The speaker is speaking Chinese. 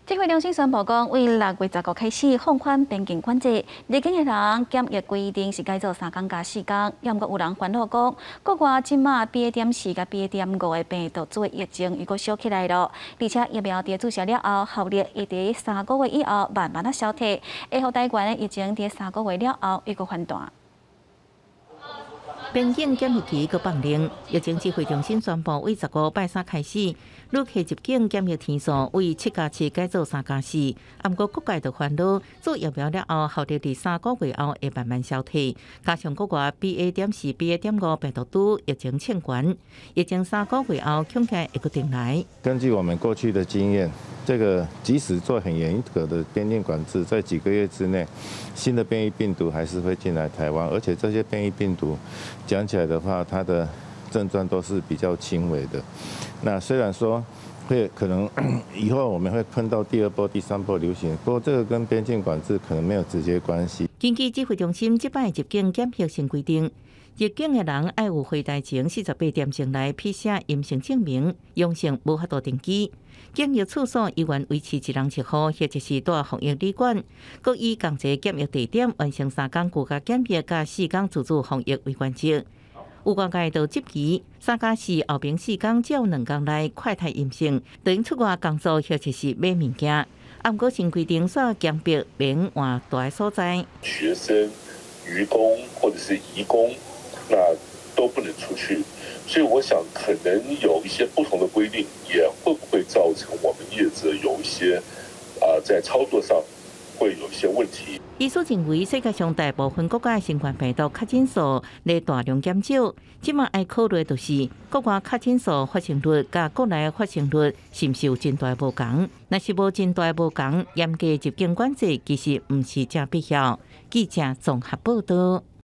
指挥中心宣布讲，为6月10号开始放宽边境管制，入境的人检疫规定是改做3天加4天。也毋过有人烦恼讲，国外即马 BA.4 甲 BA.5的病毒株的疫情又搁烧起来了，而且疫苗伫注射了后，效力会伫3个月以后慢慢消退，会互台湾的疫情伫3个月了后又搁反弹。 边境检疫期搁放零，疫情指挥中心宣布，为15拜三开始，旅客入境检疫天数为7+7改做3+4。啊，毋过各界就烦恼，做疫苗了后，效力伫3个月后会慢慢消退，加上国外 BA.4、BA.5病毒株疫情欠悬，疫情3个月后恐怕会搁定来。 根据我们过去的经验，这个即使做很严格的边境管制，在几个月之内，新的变异病毒还是会进来台湾，而且这些变异病毒。 讲起来的话，它的症状都是比较轻微的。那虽然说会可能以后我们会碰到第2波、第3波流行，不过这个跟边境管制可能没有直接关系。 根据指挥中心即摆入境检疫新规定，入境的人爱有回台前48点钟内批写阴性证明，阳性无法度登机。 检疫处所依然维持1人1户，或者是住防疫旅馆，各以同一检疫地点完成3天居家检疫加4天自主防疫为原则。有外界就质疑3+4后边4天只有2天内快筛阴性，就用出外工作或者是买物件。啊，不过新规定煞强迫免换大个所在， 学生、渔工或者是移工，那都不能出去。 所以我想，可能有一些不同的规定，也会不会造成我们业者有一些在操作上会有一些问题。 医师认为，世界上大部分国家的新冠病毒确诊数咧大量减少，即马要考虑就是国外确诊数发生率甲国内发生率是毋是有真大无同？若是无真大无同，严格入境管制其实毋是正必要。记者综合报道。